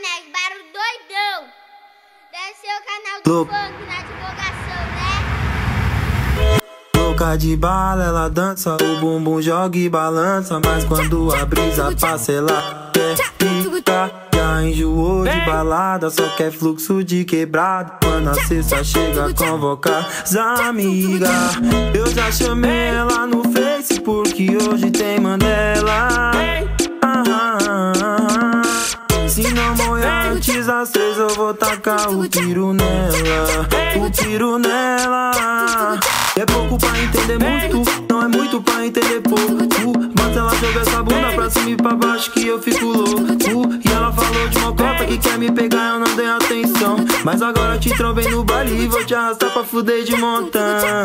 Caneco, barulho doidão. Deve ser o canal do funk na divulgação, né? Louca de bala, ela dança, o bumbum joga e balança. Mas quando a brisa passa, ela quer ficar. Já enjoou de balada, só quer fluxo de quebrado. Quando a sexta chega, convocar as amigas. Eu já chamei ela no Face, porque hoje tem Mandela. Se não morrer antes das 3, eu vou tacar o tiro nela. O tiro nela. É pouco pra entender muito, não é muito pra entender pouco. Bota ela joga essa bunda pra cima e pra baixo que eu fico louco. E ela falou de uma cota que quer me pegar, eu não dei atenção. Mas agora te trombei no baile e vou te arrastar pra fuder de montão.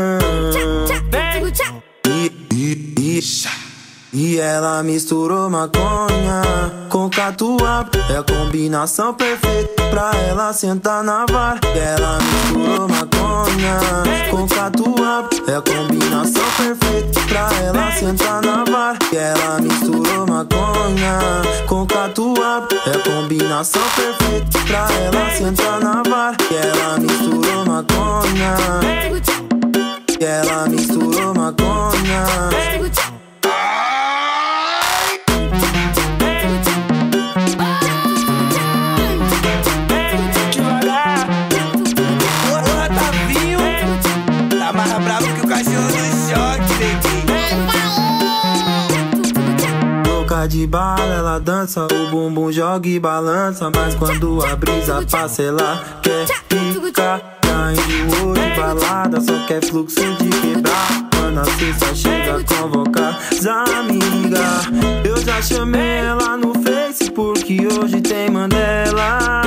E ela misturou maconha com catuaba. É a combinação perfeita pra ela sentar na vara. E ela misturou maconha com catuaba. É a combinação perfeita pra ela sentar na vara. E ela misturou maconha com catuaba. É a combinação perfeita pra ela sentar na vara. E ela misturou maconha. E ela misturou maconha. De bala, ela dança, o bumbum joga e balança. Mas quando a brisa passa, ela quer ficar. Já enjoou de balada, só quer fluxo de quebrar. Quando a sexta chega, convocar as amigas. Eu já chamei ela no Face, porque hoje tem Mandela.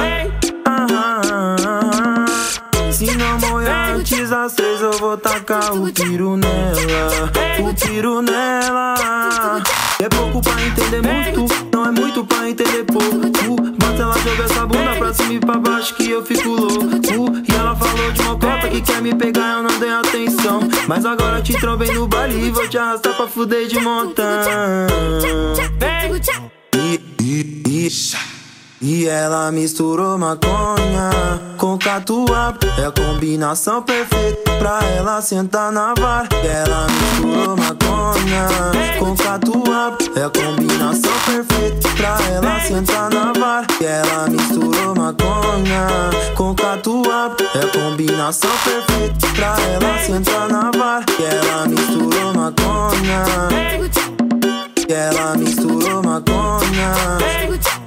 Se não morrer antes das 3, eu vou tacar o tiro nela. O tiro nela. É pouco pra entender muito, não é muito pra entender pouco. Bota ela joga essa bunda pra cima e pra baixo que eu fico louco. E ela falou de uma cota que quer me pegar, eu não dei atenção. Mas agora te trombei no baile e vou te arrastar pra fuder de montão. E ela misturou maconha com catuaba. É a combinação perfeita pra ela sentar na vara. E ela misturou maconha com catuaba. É a combinação perfeita pra ela sentar na vara. E ela misturou maconha com catuaba. É a combinação perfeita pra ela sentar na vara. E ela misturou maconha. E ela misturou maconha.